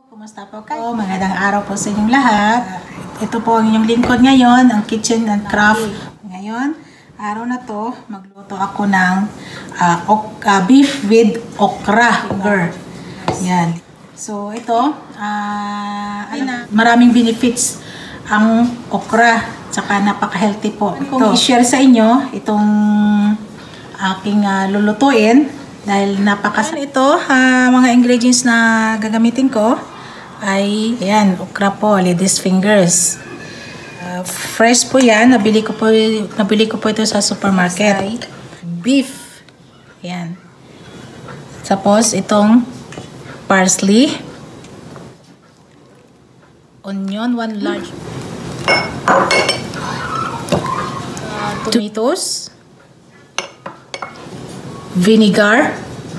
Kumusta po kayo? Magandang araw po sa inyong lahat. Ito po ang inyong lingkod ngayon, ang Kitchen and Craft. Ngayon, araw na to, magluto ako ng beef with okra. Yan. So, ito, maraming benefits ang okra. Tsaka napaka-healthy po. Kung i-share sa inyo itong aking lulutuin. Dahil ito, mga ingredients na gagamitin ko ay, ayan, okra po, lady's fingers. Fresh po yan, nabili ko po ito sa supermarket. Beef, ayan. Tapos, itong parsley. Onion, 1 large. Tomatoes. Vinegar.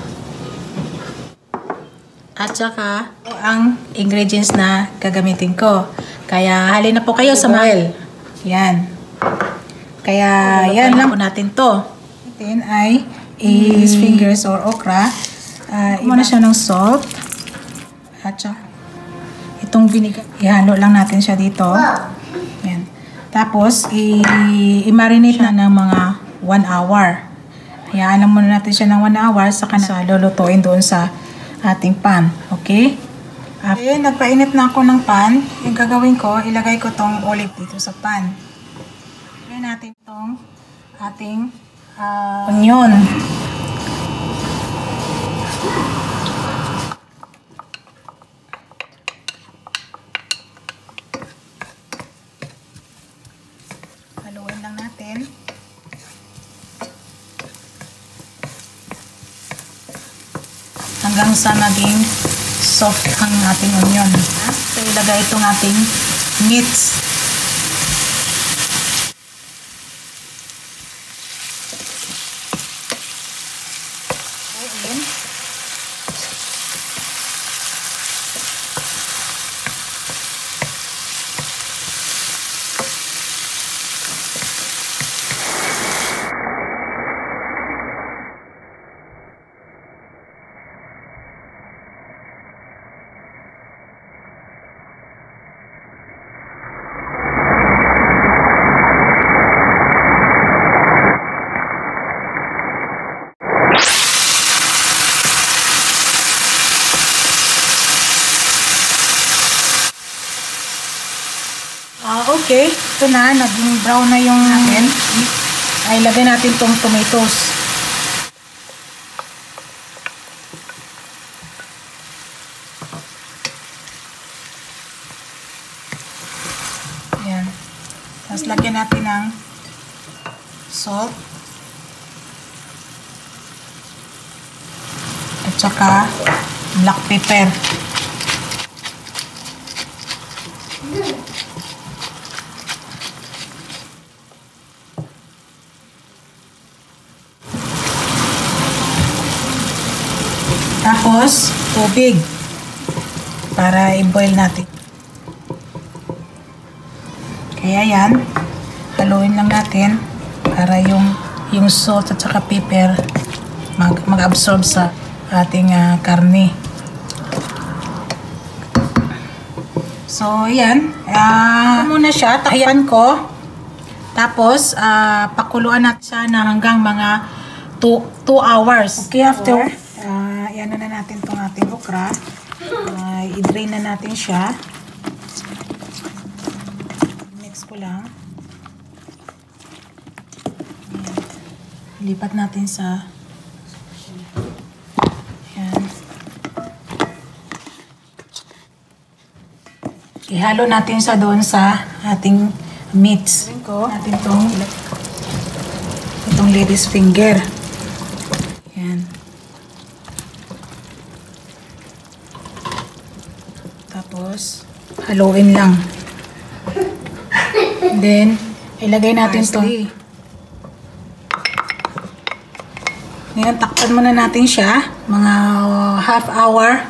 At saka ang ingredients na gagamitin ko. Kaya halin na po kayo sa oil. Yan. Kaya yan lang po natin to. Natin ay is fingers or okra. Muna siya ng salt. At saka itong vinegar. Ihalo lang natin siya dito. Yan. Tapos i-marinate na ng mga 1 hour. Hayaan lang muna natin siya ng 1 hour saka na lulutuin doon sa ating pan. Okay? Okay, nagpainit na ako ng pan. Yung gagawin ko, ilagay ko tong olive dito sa pan. Ilagay natin tong ating onion. Haluin lang natin. Hanggang sa maging soft ang ating onion. So, ilagay itong ating meats. Ayan. Okay, ito na, naging brown na yung natin. Ay, lagay natin tong tomatoes. Ayan. Tapos lagyan natin ng salt. At saka black pepper. Tapos, tubig para i-boil natin. Kaya yan, haluin lang natin para yung salt at saka pepper mag-absorb sa ating karne. So, yan. Muna siya, takpan ko. Tapos, pakuluan natin siya na hanggang mga 2 hours. Okay, after yan na natin itong ating okra. I-drain na natin siya. Mix ko lang. Ayan. Lipat natin sa yan. Ihalo natin sa doon sa ating meats. Natin itong lady's finger. Yan. Tapos, haluin lang. Then, ilagay natin ito. Ngayon, takpan muna natin siya. Mga half hour.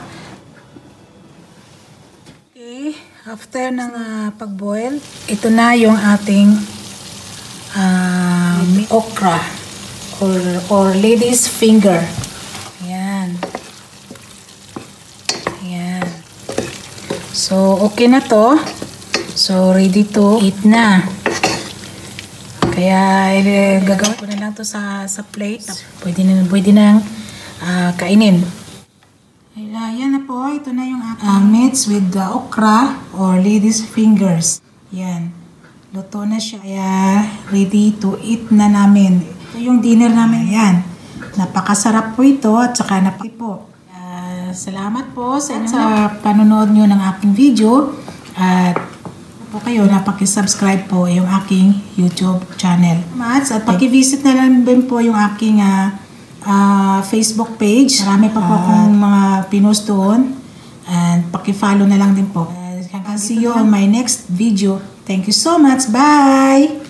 Okay. After ng pag-boil, ito na yung ating okra or lady's finger. Ayan. Ayan. So, okay na to. So, ready to eat na. Kaya, gagawin ko na lang to sa plate. Pwede na kainin. Yan na po. Ito na yung meats with the okra or lady's fingers. Yan. Luto na siya. Kaya, ready to eat na namin. Ito yung dinner namin. Yan. Napakasarap po ito at saka po. Salamat po sa panonood nyo ng aking video. At po kayo, napaki-subscribe po yung aking YouTube channel. At paki-visit na lang din po yung aking Facebook page. Marami pa po akong mga pinost doon. And paki-follow na lang din po. I'll see you on my next video. Thank you so much. Bye!